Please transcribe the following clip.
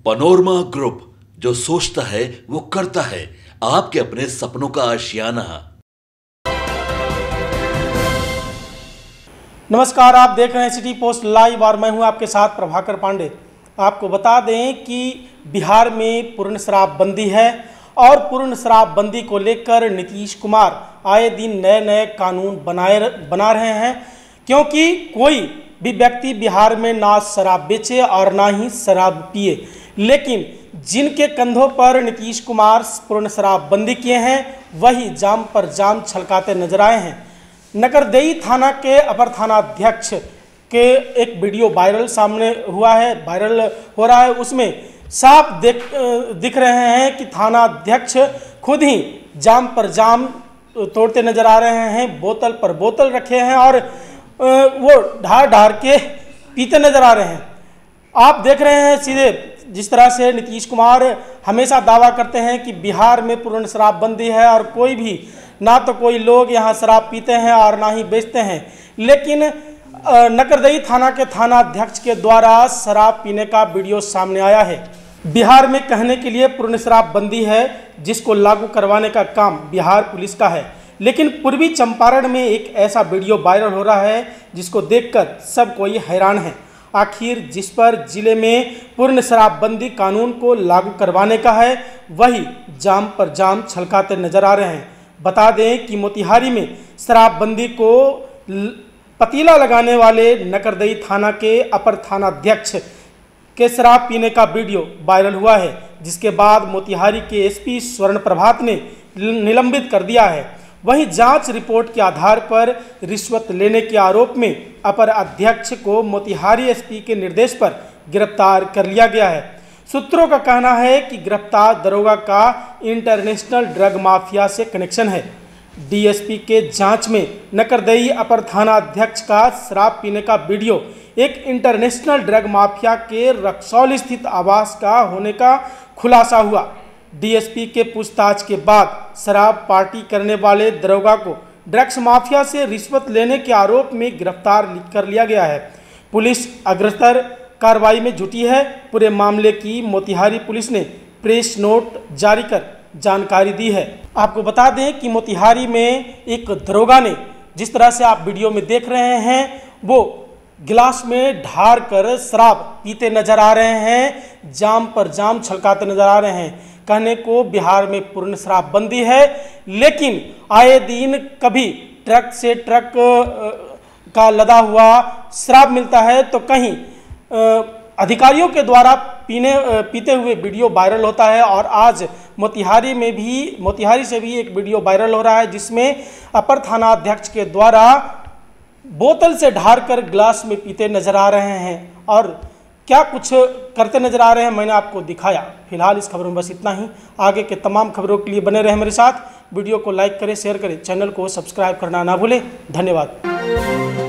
Panorama group, जो सोचता है वो करता है। आपके अपने सपनों का आशियाना। नमस्कार, आप देख रहे हैं सिटी पोस्ट लाइव और मैं हूं आपके साथ प्रभाकर पांडे। आपको बता दें कि बिहार में पूर्ण शराबबंदी है और पूर्ण शराबबंदी को लेकर नीतीश कुमार आए दिन नए नए कानून बना रहे हैं, क्योंकि कोई भी व्यक्ति बिहार में ना शराब बेचे और ना ही शराब पिए। लेकिन जिनके कंधों पर नीतीश कुमार पूर्ण शराबबंदी किए हैं, वही जाम पर जाम छलकाते नजर आए हैं। नकरदेई थाना के अपर थानाध्यक्ष के एक वीडियो वायरल हो रहा है। उसमें साफ दिख रहे हैं कि थानाध्यक्ष खुद ही जाम पर जाम तोड़ते नजर आ रहे हैं। बोतल पर बोतल रखे हैं और वो ढार के पीते नजर आ रहे हैं। आप देख रहे हैं सीधे जिस तरह से नीतीश कुमार हमेशा दावा करते हैं कि बिहार में पूर्ण शराबबंदी है और कोई भी ना तो कोई लोग यहाँ शराब पीते हैं और ना ही बेचते हैं। लेकिन नकरदई थाना के थानाध्यक्ष के द्वारा शराब पीने का वीडियो सामने आया है। बिहार में कहने के लिए पूर्ण शराबबंदी है, जिसको लागू करवाने का काम बिहार पुलिस का है। लेकिन पूर्वी चंपारण में एक ऐसा वीडियो वायरल हो रहा है जिसको देखकर सब कोई हैरान है। आखिर जिस पर जिले में पूर्ण शराबबंदी कानून को लागू करवाने का है, वही जाम पर जाम छलकाते नजर आ रहे हैं। बता दें कि मोतिहारी में शराबबंदी को पतीला लगाने वाले नकरदई थाना के अपर थानाध्यक्ष के शराब पीने का वीडियो वायरल हुआ है, जिसके बाद मोतिहारी के एसपी स्वर्ण प्रभात ने निलंबित कर दिया है। वहीं जांच रिपोर्ट के आधार पर रिश्वत लेने के आरोप में अपर अध्यक्ष को मोतिहारी एसपी के निर्देश पर गिरफ्तार कर लिया गया है। सूत्रों का कहना है कि गिरफ्तार दरोगा का इंटरनेशनल ड्रग माफिया से कनेक्शन है। डीएसपी के जांच में नकरदई अपर थानाध्यक्ष का शराब पीने का वीडियो एक इंटरनेशनल ड्रग माफिया के रक्सौल स्थित आवास का होने का खुलासा हुआ। डीएसपी के पूछताछ के बाद शराब पार्टी करने वाले दरोगा को ड्रग्स माफिया से रिश्वत लेने के आरोप में गिरफ्तार कर लिया गया है। पुलिस अग्रतर कार्रवाई में जुटी है। पूरे मामले की मोतिहारी पुलिस ने प्रेस नोट जारी कर जानकारी दी है। आपको बता दें कि मोतिहारी में एक दरोगा ने, जिस तरह से आप वीडियो में देख रहे हैं, वो गिलास में ढार कर शराब पीते नजर आ रहे हैं, जाम पर जाम छलकाते नजर आ रहे हैं। कहने को बिहार में पूर्ण शराबबंदी है, लेकिन आए दिन कभी ट्रक से ट्रक का लदा हुआ शराब मिलता है तो कहीं अधिकारियों के द्वारा पीते हुए वीडियो वायरल होता है। और आज मोतिहारी से भी एक वीडियो वायरल हो रहा है, जिसमें अपर थानाध्यक्ष के द्वारा बोतल से ढार कर गिलास में पीते नजर आ रहे हैं और क्या कुछ करते नजर आ रहे हैं, मैंने आपको दिखाया। फिलहाल इस खबर में बस इतना ही। आगे के तमाम खबरों के लिए बने रहे मेरे साथ। वीडियो को लाइक करें, शेयर करें, चैनल को सब्सक्राइब करना ना भूलें। धन्यवाद।